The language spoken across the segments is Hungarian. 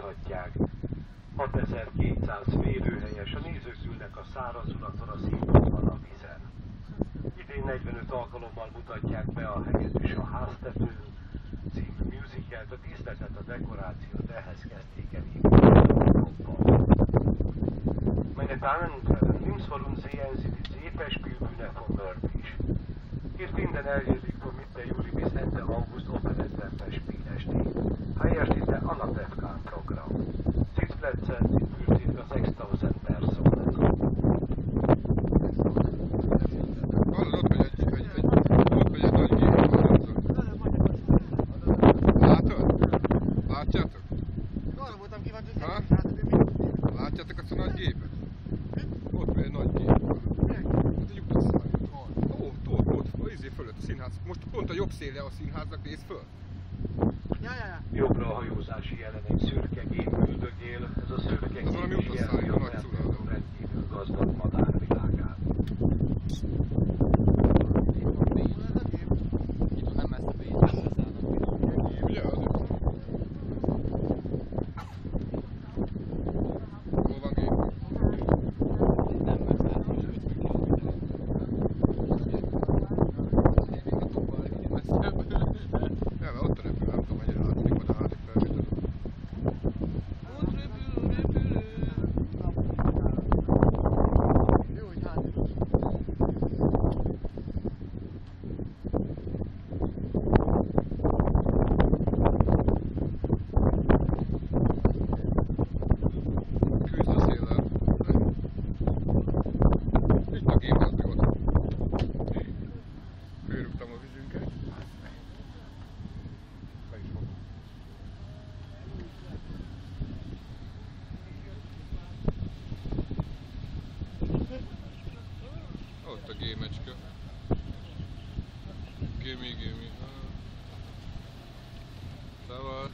láthatják. 6200 férőhelyes, a nézők ülnek a szárazulaton, a színpadon, a vizen. Idén 45 alkalommal mutatják be a Hegedűs a háztetőn című musicalt, a díszletet, a dekorációt ehhez kezdték el építeni. Meine Damen und Herren, links vor uns sehen Sie die Seeverspielbühne von Nörpisch. Hier finden alljährlich von Mitte Juli bis Ende August Operettenfestspiele steht. Heuer steht der Anatevkan-Programm. Sitzplätze sind für ca. 6000 Personen. Hallod, hogy egy nagy gép látod? Látjátok? Arra voltam kíváncsi, hogy Ha? Látjátok azt a nagy gépet? Ott van egy nagy gép. Hát egy buszszállít. Ott, izé fölött a színház. Most pont a jobb szélre a színháznak, néz föl. Ja. Jobbra a hajózási jelen egy szürke gép üldögél, ez a szürke gép valami is utasszállító, jelzi a nagy Fertőtől curadó. rendkívül gazdag madárvilágát. Ugye az? Hol van gép? Ja, mert ott a repülő, nem tudom, mennyire látszik, majd a hátik felvétel. Jó, hogy hát. Küzd a széllel. Itt a gép az ott. Fölrúgtam a vizünket. Meg is fogom. Ott a gémecske. Gémi. Szavaz.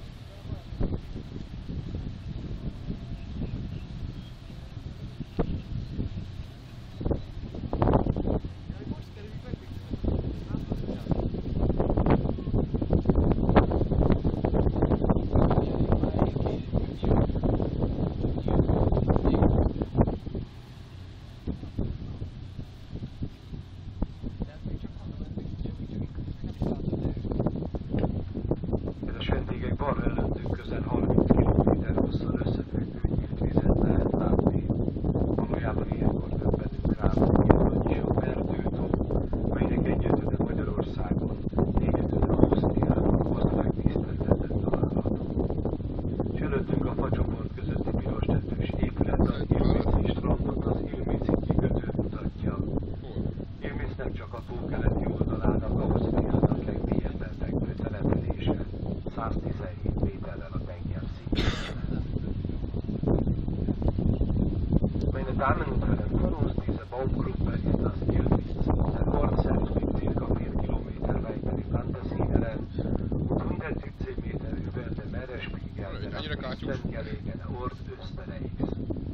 Kedves vendégek, balra előttünk közel 30 km hosszan összefüggő nyílt vizet lehet látni. Valójában ilyenkor döbbenünk rá, hogy ilyen is a Fertőtó, melynek egyötöde Magyarországon, négyötöde Ausztriában gazdag díszleteten található. És előttünk a facsoport közötti piros tetős épület az Ilmici strandot, az Ilmici kikötőt mutatja. Ilmic nem csak a tó keleti oldalának, Ausztriának legmélyebben fekvő települése, 117 méterrel a tengerszintjén. Meine Damen und Herren, vor uns diese Baumgruppe ist das Ilmic. Der Ort selbst liegt ca. 4 Kilometer weiter im Landesinneren und 117 Meter über dem Meeresspiegel, der am höchsten gelegene Ort Österreichs.